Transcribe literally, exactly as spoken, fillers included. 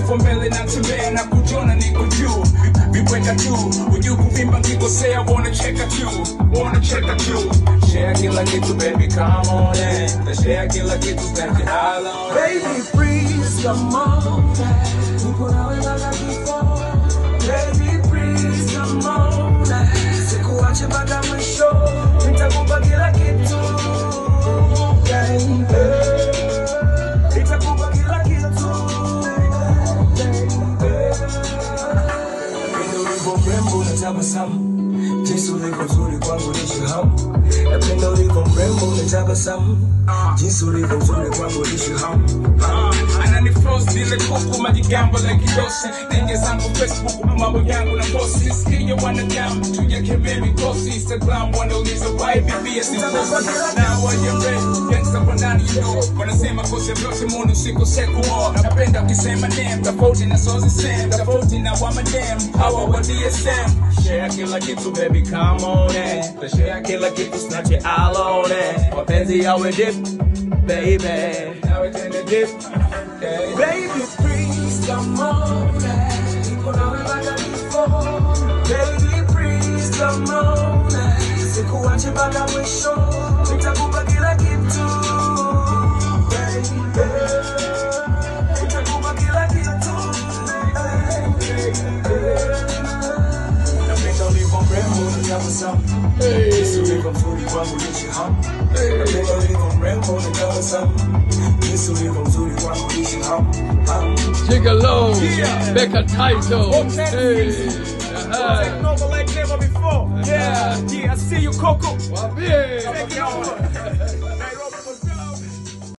uko mbele na tembea na kujiona niko juu. Vibweka tu, ujue kuvimba ngikosea, wanna check at you, wanna check at you. Share kila kitu baby, come on in. Share kila kitu baby, all on. Baby please, come on. Niko nawe mpaka kifo. Baby please, come on. Sikuache mpaka mwisho. Nitakupa kila kitu. Baby, nitakupa kila kitu. Napenda ulivyo mrembo na tabasamu. Jinsi ulivyo nzuri kwangu ni shahamu. Napenda ulivyo mrembo na tabasamu. Jinsi ulivyo nzuri kwangu ni shahamu. Ananifrost ile kuku majigambo la kidosi. Nenge zangu Facebook mambo yangu na bosi. Nisikie wanadamu tujeke baby kosi. Instagram wanauliza why B B S ni bosi. Now what you ready? Gangsta kwa ndani yo. Wanasema kose vyote munu siku seku mo. Napenda ukisema name tofauti na sozi same. Tofauti na wa madam hawa wa D S M. Share kila kitu baby, come on in. Share kila kitu snatch it all on it. Wapenzi yawe dip baby, now it's in the dip. Hey. Baby please, come on. Niko nawe mpaka kifo. Baby please, come on. Sikuache mpaka mwisho. Nitakupa kila kitu. Baby, nitakupa kila kitu. Napenda ulivyo mrembo na tabasamu. Jinsi ulivyo mzuri kwangu ni shahamu. Napenda ulivyo mrembo na tabasamu. Jinsi ulivyo mzuri kwangu ni shahamu. Jygga low, Becca title. Hey, Take over like never before. Yeah, yeah, I see you, Coco. Wapi.